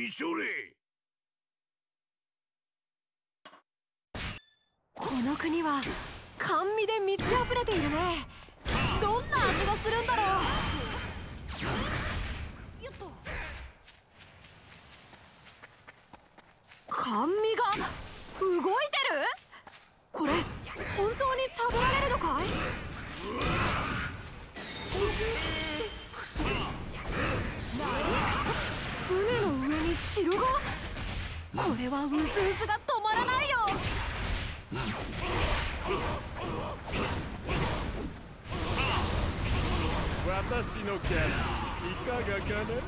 みちょれ。 この国は甘味で満ち溢れているね。どんな味がするんだろう。よっと。甘味が動いてる？これ本当に食べられるのかい？船の上に城が？これはうずうずが止まらないよ。 私のキャラいかがかな？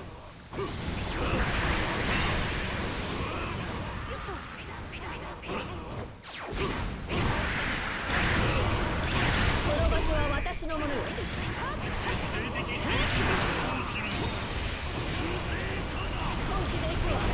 この場所は私のものよ。本気で行くわ。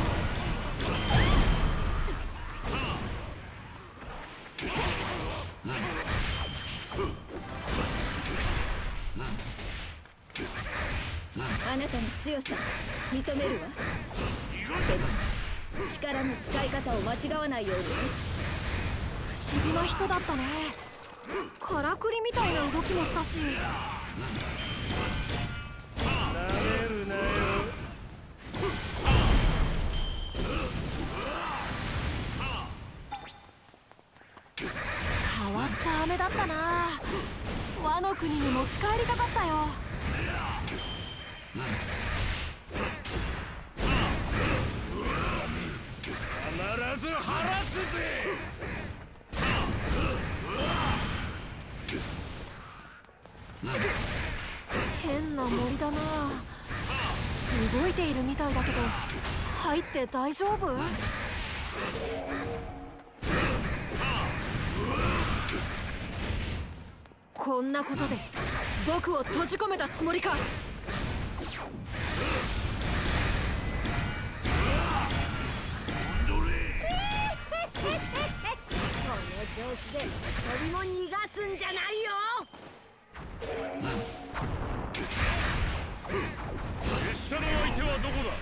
あなたの強さ認めるわ。でも力の使い方を間違わないように。不思議な人だったね。からくりみたいな動きもしたし。 なめるなよ。 変わった飴だったな。和の国に持ち帰りたかったよ。 必ず晴らすぜ。 変な森だな。動いているみたいだけど入って大丈夫？こんなことで僕を閉じ込めたつもりか？この調子で一人も逃がすんじゃないよ。 拙者の相手はどこだ？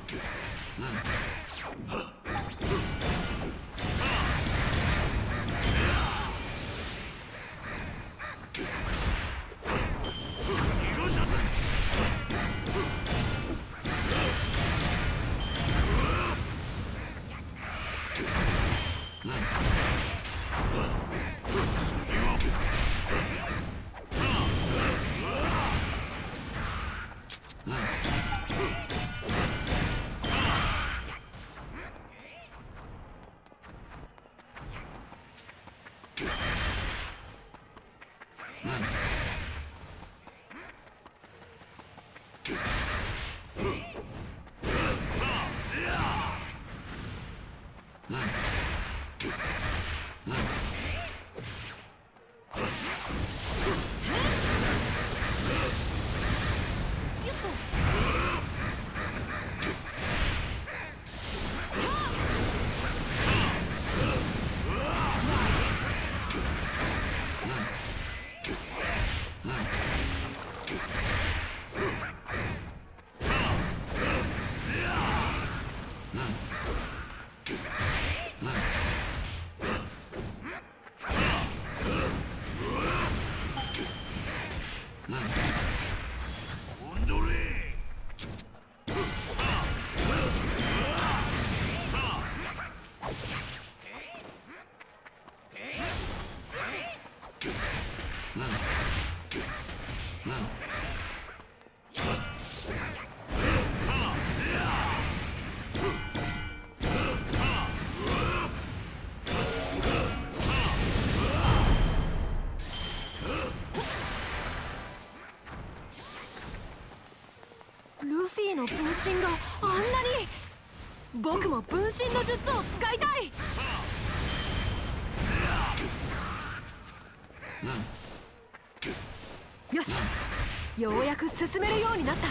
ルフィの分身があんなに。僕も分身の術を使いたい。よし、ようやく進めるようになった。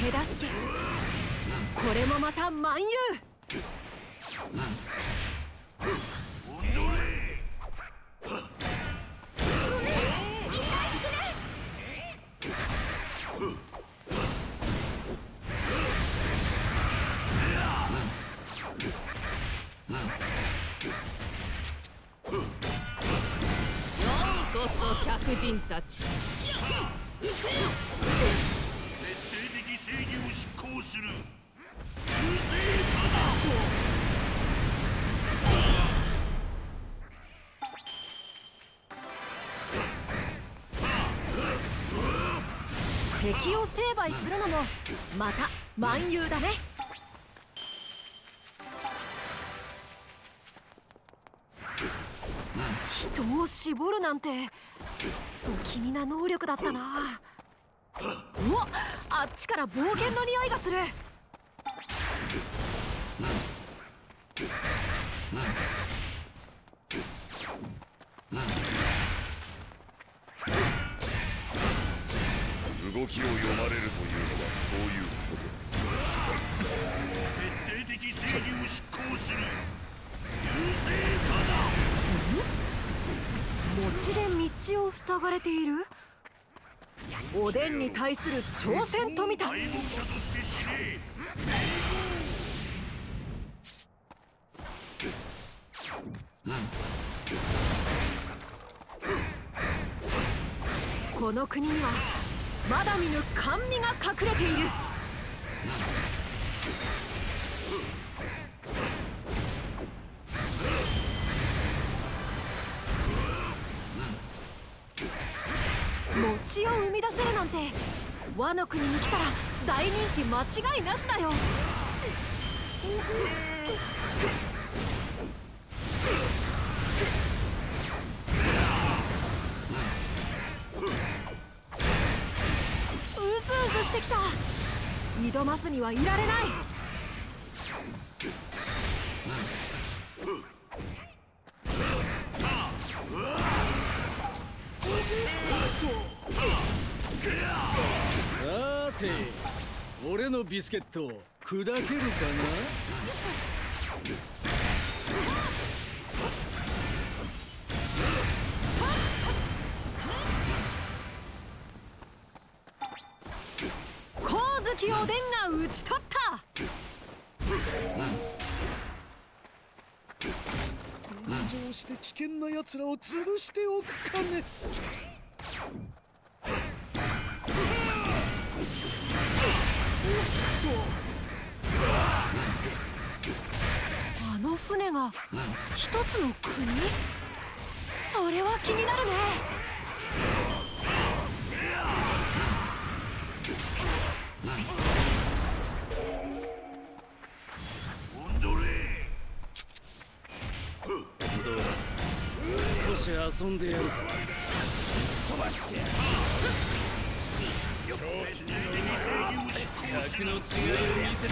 手助け。これもまた蛮勇。 こそ客人たち。 徹底的正義を執行する。忠誠火山。敵を成敗するのもまた蛮勇だね。人を絞るなんて不気味な能力だったな。おっ、あっちから冒険の匂いがする。 動きを読まれるというのはこういうこと。徹底的正義を執行する。優勢餅で道を塞がれている。おでんに対する挑戦と見た。 敗北者として死ね。 この国にはまだ見ぬ甘味が隠れている。餅を生み出せるなんてワノ国に来たら大人気間違いなしだよ。うずうずしてきた。挑まずにはいられない。 さて、俺のビスケット砕けるかな。 光月おでんが討ち取った。 分乗して危険な奴らを潰しておくかね。 あの船が一つの国？それは気になるね。 少し遊んでやるか。飛ばしてやる。格の違いを見せてやる。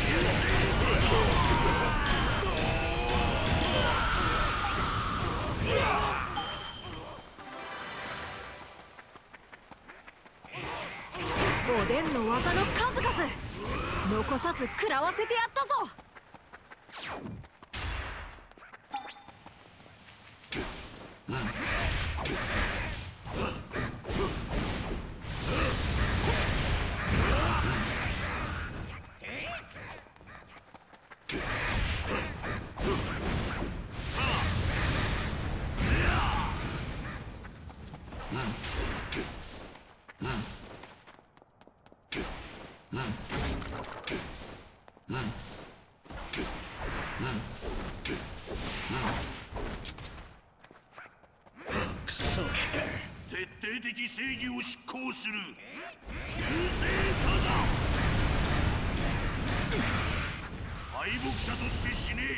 おでんの技の数々残さず食らわせてやったぞ。 くそ。 徹底的正義を執行する。優勢火山。敗北者として死ね。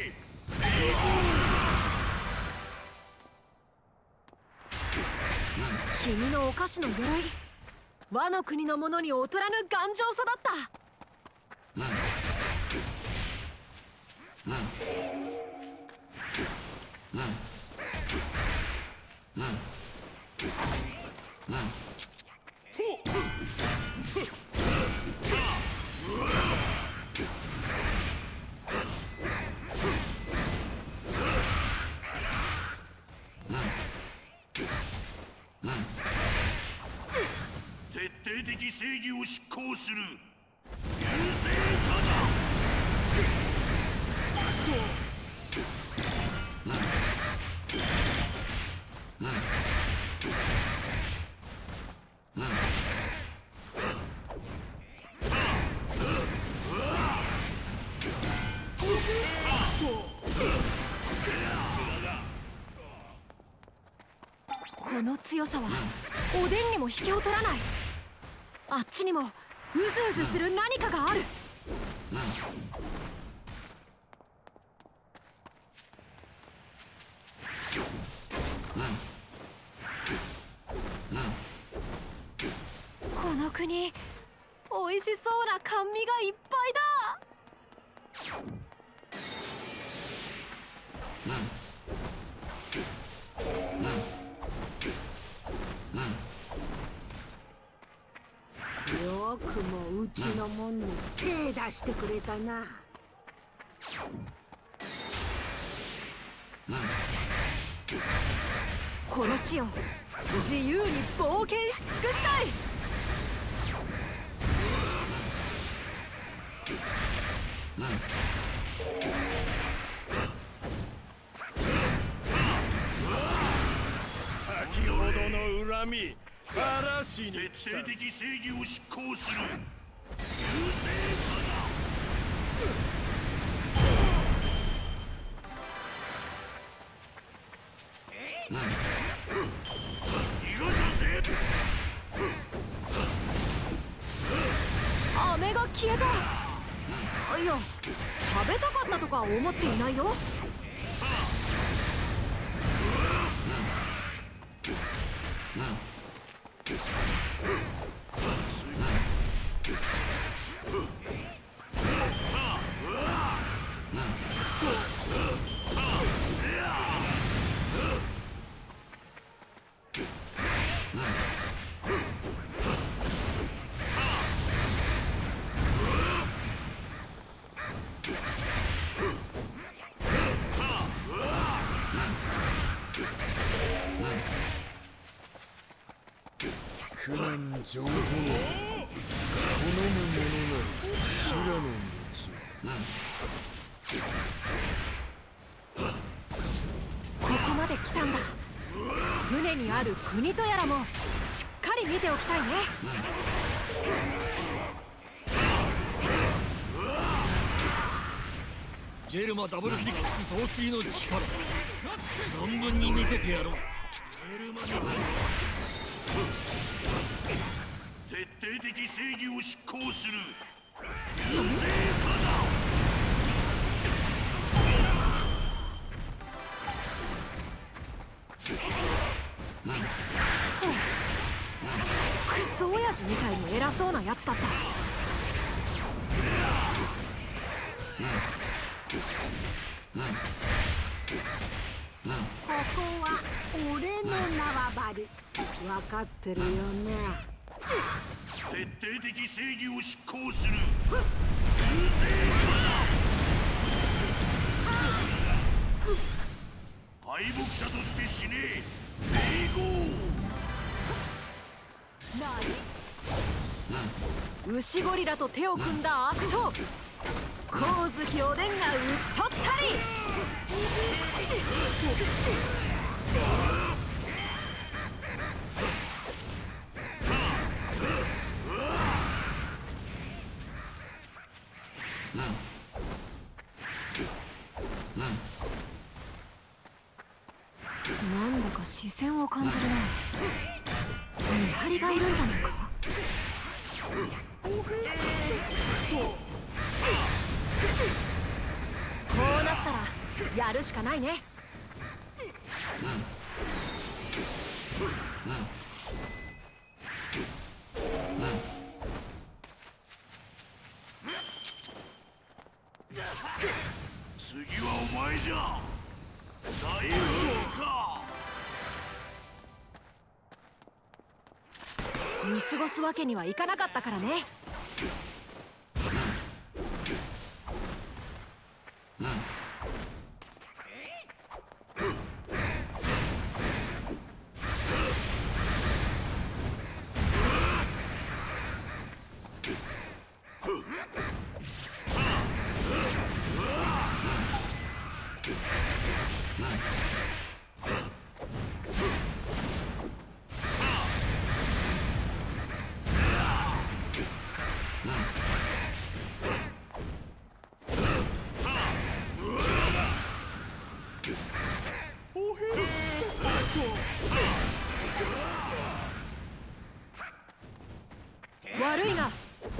君のお菓子の鎧、和の国の者に劣らぬ頑丈さだった。 する。流星火山。 この強さはおでんにも引けを取らない。あっちにもうずうずする何かがある。この国、美味しそうな甘味がいっぱいだ。 よくもうちのもんに手出してくれたな。 この地を自由に冒険し尽くしたい。 先ほどの恨み晴らしに徹来た。 底的正義を執行する。流星火山。逃がさせ。 飴が消えた。いや、食べたかったとか思っていないよ。 苦難上等。好むものなり修羅の道。 ここまで来たんだ。船にある国とやらもしっかり見ておきたいね。 ジェルマダブルシックス総帥の力存分に見せてやろう。 徹底的正義を執行する。流星火山。 クソ親父みたいに偉そうなやつだった。 ここは俺の縄張り。分かってるよな。 徹底的正義を執行する。流星火山。敗北者として死ね。栄光。 牛ゴリラと手を組んだ悪党光月おでんが討ち取ったり。なんだか視線を感じるな。見張りがいるんじゃないか。こうなったらやるしかないね。 次はお前じゃ。大王か。 見過ごすわけにはいかなかったからね。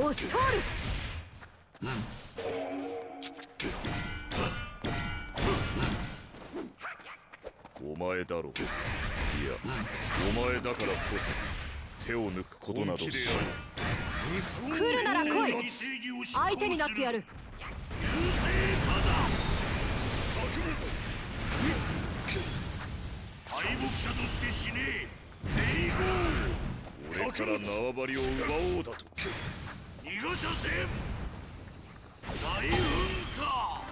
押し通る。 お前だろう。いや、お前だからこそ手を抜くことなどしない。 来るなら来い。相手になってやる。 敗北者として死ねえ。これから縄張りを奪おうだと。逃がさせん。大噴火。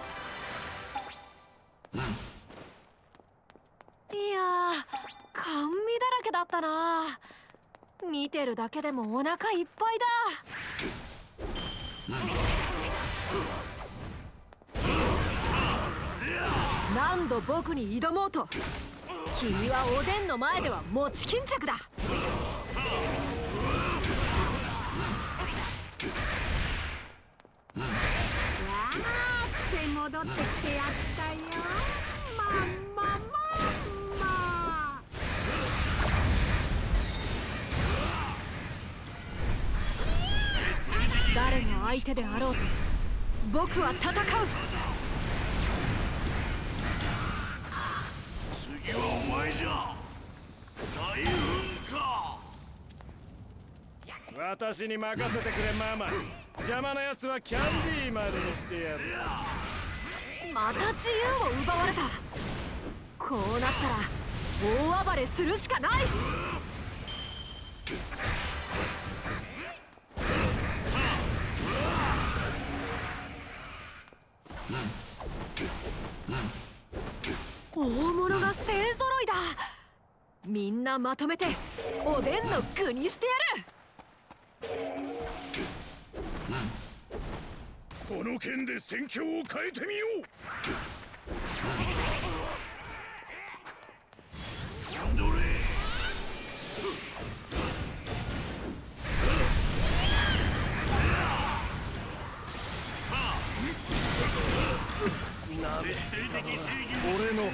いやー、甘味だらけだったな。見てるだけでもお腹いっぱいだ。何度僕に挑もうと、君はおでんの前では持ち巾着だ。 さあって戻ってきてやったよ。まんままんま。 誰が相手であろうと僕は戦う。 次はお前じゃ。大噴火。 私に任せてくれママ。邪魔なやつはキャンディーまでにしてやる。 また自由を奪われた。こうなったら大暴れするしかない。大物が勢ぞろいだ。みんなまとめておでんの具にしてやる。 この剣で戦況を変えてみよう。どれ。 俺のもう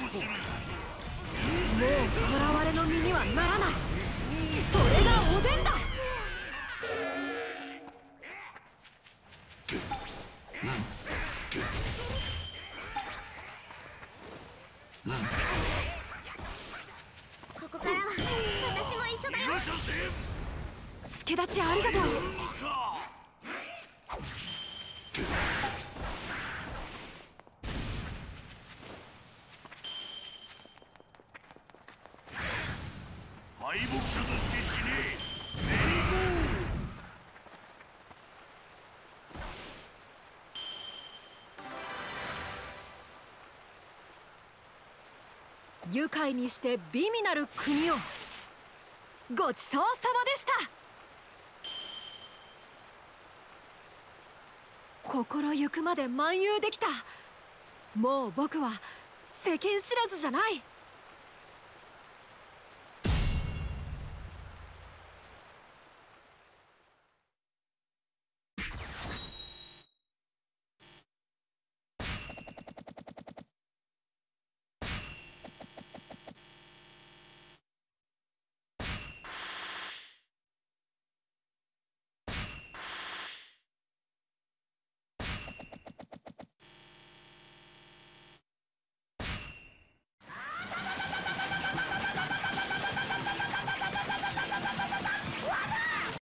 囚われの身にはならない。それがおでんだ。 ここからは私も一緒だよ。 助立ちありがとう。 敗北者として死ねえ。メリーゴー。愉快にして美味なる国をごちそうさまでした。心ゆくまで漫遊できた。もう僕は世間知らずじゃない。